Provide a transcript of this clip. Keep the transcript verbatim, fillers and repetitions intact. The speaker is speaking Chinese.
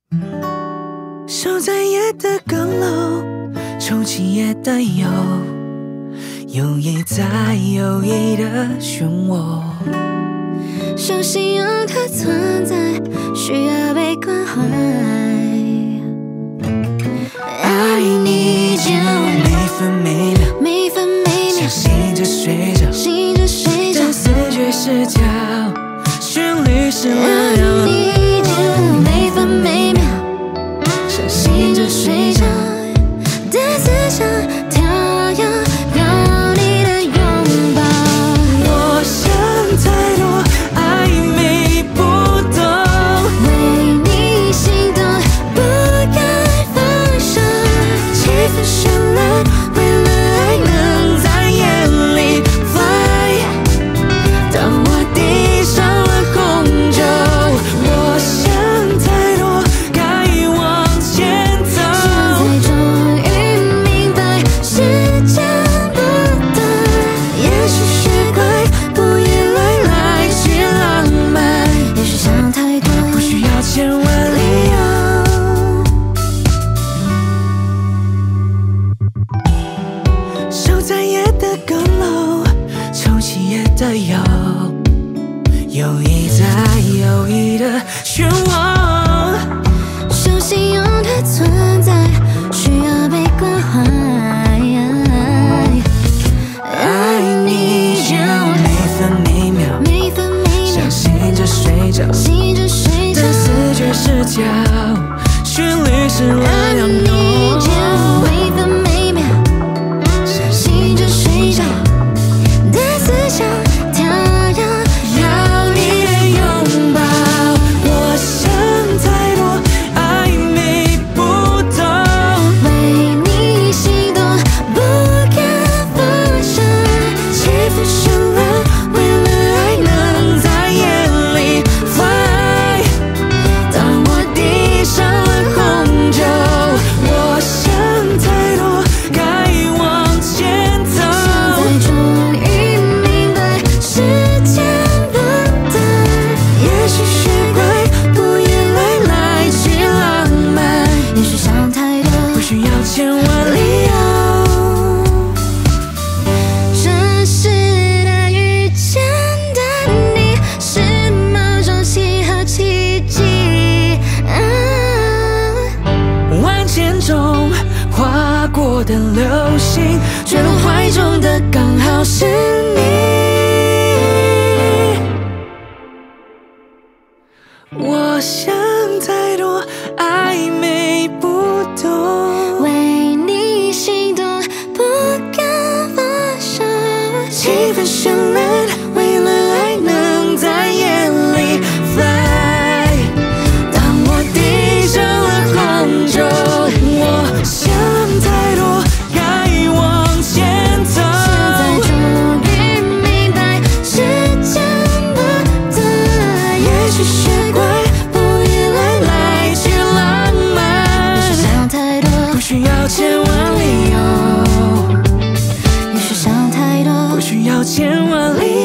守在夜的阁楼，抽起夜的油，有意在有意的漩涡。 相信有它存在，需要被关怀。 爱你就每分每秒， 每分每秒， 像醒着睡着， 醒着睡着， 但思觉失调，旋律是乱爱流。 你就每分每秒，像醒着睡着，但思想跳跃，要你的拥抱。 我想太多，暧昧不懂， 为你心动，不该放手。气氛绚烂，为了爱能在夜里 fly。当我滴上了红酒， 我想太多，该往前走。 现在终于明白，时间不等。也许是怪，不依赖来去浪漫。也许想太多， 不需要千万理由。守在夜的阁楼，抽起夜的油，有意在有意的漩涡。 相信有它存在，需要被关怀。 爱你就每分每秒， 每分每秒像，醒着睡着， 醒着睡着， 但思觉失调，旋律是乱爱流你就浓。 每分每秒，醒着睡着，但思想跳跃，要你的拥抱。 我想太多，暧昧不懂， 为你心动，不敢放手。气氛绚烂，为了爱能在夜里 fly。当我滴上了红酒， 我想太多，该往前走。 现在终于明白，时间不等。也许是怪，不依赖来去浪漫。也许想太多， 不需要千万理由。 真实的遇见的你，是某种契合奇迹。啊万千中划过的流星，坠落怀中的刚好是你。我想太多，暧昧不懂， 为你心动，不敢放手。 气氛绚烂，为了爱能在夜里 fly。当我滴上了红酒，我想太多，该往前走。 现在终于明白，时间不等。也许是怪，不依赖来去浪漫。也许想太多， 不需要千万理由， 也许想太多不。需要千万理由。